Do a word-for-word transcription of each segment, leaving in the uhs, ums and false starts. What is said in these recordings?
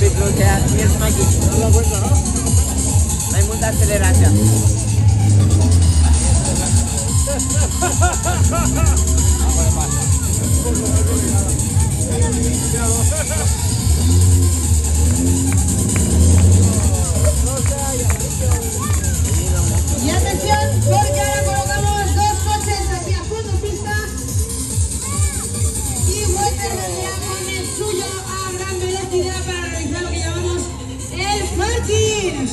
litros de asiento aquí. No da vuelta, ¿no? No hay mucha aceleración. Y atención, porque ahora colocamos dos coches aquí a fondo pista y Walter vendrá con el suyo a gran velocidad para realizar lo que llamamos el parking.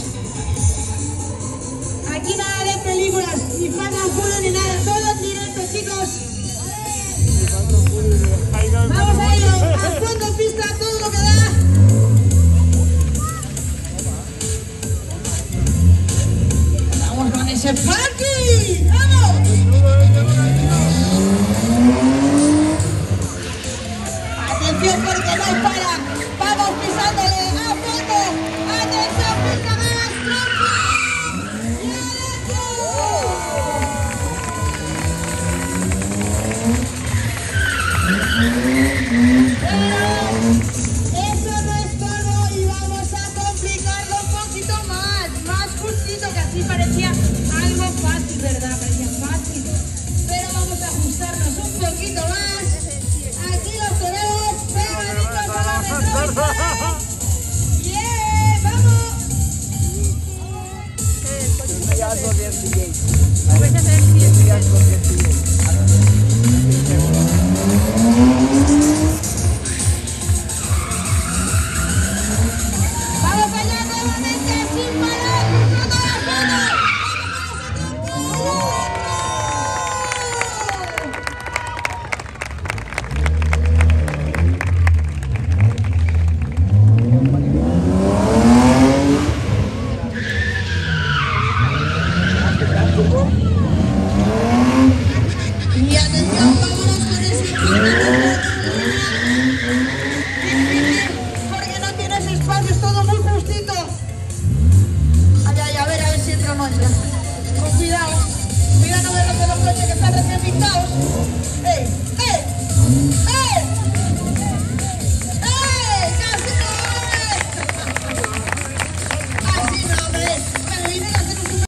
Aquí nada de películas, ni Fast and Furious ni nada, todo en directo, chicos. Vamos a ello, a fondo pista, todo lo que da. Vamos con ese parking, vamos. Atención porque no para, vamos pisándole a fondo. Atención, pista gas, trampa. Y Pero eso no es todo y vamos a complicarlo un poquito más, más justito, que así parecía algo fácil, ¿verdad? Parecía fácil, pero vamos a ajustarnos un poquito más. Aquí los tenemos pegaditos a la retrovisor. ¡Yeah! ¡Vamos! Vamos allá nuevamente sin parar, con toda la zona. Y atención, vámonos con ese kilómetro. Porque no tienes espacio, es todo muy justito. Ay, ay, a ver, a ver si entra o no entra. Con cuidado, cuidado de los de los coches que están recién pintados. ¡Ey! ¡Ey!